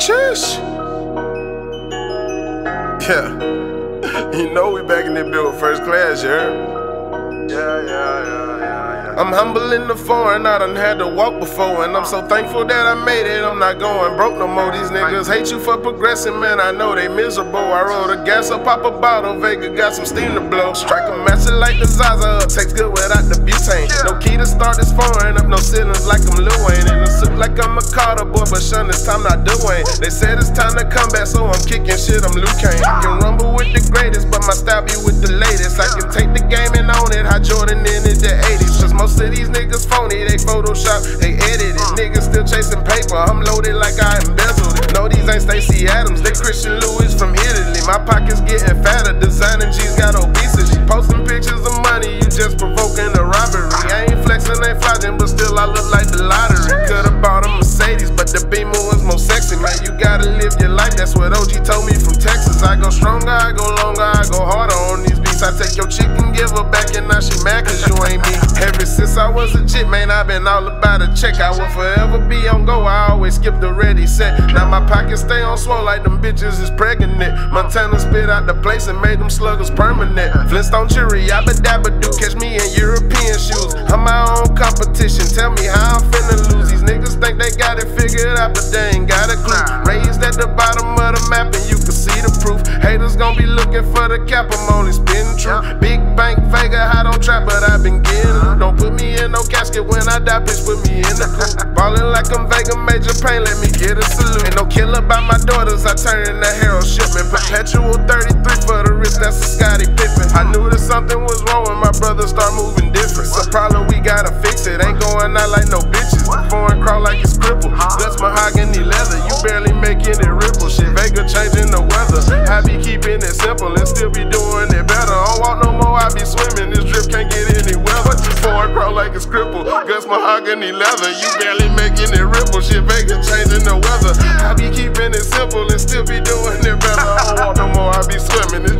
Shush. Yeah. You know we back in the build first class, you heard? Yeah. I'm humble in the foreign, I done had to walk before, and I'm so thankful that I made it. I'm not going broke no more. These niggas hate you for progressing, man, I know they miserable. I roll the gas up, pop a bottle, Vega got some steam to blow. Strike a master like the Zaza up, tastes good without the butane. No key to start this foreign up, no ceilings like I'm Lil Wayne. In a suit like I'm a Carter boy, but shun this time not Dwayne. They said it's time to come back, so I'm kicking shit, I'm Luke Kane. I can rumble with the greatest, but my style be with the latest. I can take the game and own it, how Jordan in it the 80s. Cause most of these niggas phony, they Photoshop, they edit it. Niggas still chasing paper, I'm loaded like I embezzled it. No, these ain't Stacey Adams, they Christian Louis from Italy. My pockets getting fatter, designing G's got obesity. Posting pictures of money, you just provoking a robbery. I ain't flexing, ain't flogging, but still I look like the lottery. Could've bought a Mercedes, but the Beamer was more sexy. Man, you gotta live your life, that's what OG told me from Texas. I go stronger, I go longer, I go harder on these beats. I take your chick and give her back, and now she mad cause you ain't me. Ever since I was a jit, man, I been all about a check. I will forever be on go, I always skip the ready set. Now my pockets stay on swole like them bitches is pregnant. Montana spit out the place and made them sluggers permanent. Flintstone cherry, yabba dabba do, catch me in European shoes. I'm my own competition, tell me how I'm finna lose. These niggas think they got it figured out, but they ain't got a clue. Raised at the bottom of the map and you can see the proof. Haters gon' be looking for the cap, I'm only spitting true. Big bank, Vega, I don't trap, but I been getting loot. Don't put me in no casket when I die, bitch, put me in the coop. Ballin' like I'm Vega, major pain, let me get a salute. Ain't no killer by my daughters, I turn in the Herald shipment. Perpetual 33 for the wrist, that's a Scottie Pippen. I knew that something was wrong when my brother start moving different. It's a problem, we gotta fix it, ain't going out like no bitches. Foreign crawl like it's crippled, that's mahogany leather, you barely making it ripple. Shit, Vega changing the weather, I be keeping it simple and still be doing it better. I don't walk no more, I be swimming, this drip can't get any weather. Foreign crawl like it's crippled, guts mahogany leather, you barely making it ripple. Shit, Vega changing the weather, I be keeping it simple and still be doing it better. I don't walk no more, I be swimming, this